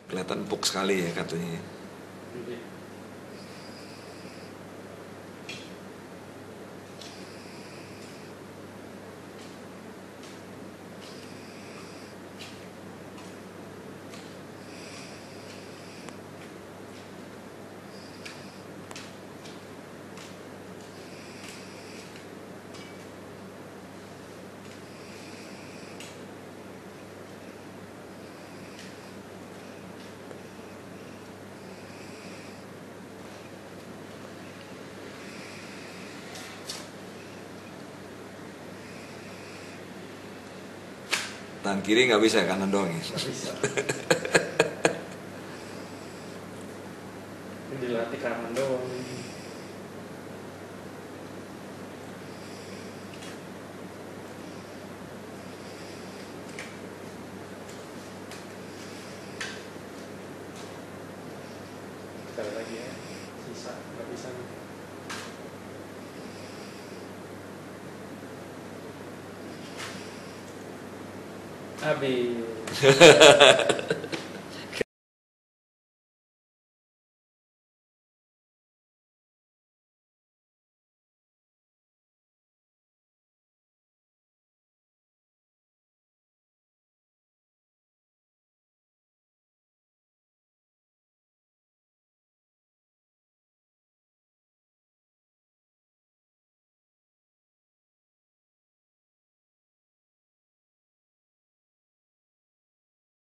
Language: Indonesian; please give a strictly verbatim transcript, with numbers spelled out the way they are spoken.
Kelihatan empuk sekali ya katanya. Tangan kiri nggak bisa, kanan doang ya. Nggak bisa. Ini dilatih kanan doang. Sekali lagi ya, sisa nggak bisa. Habis.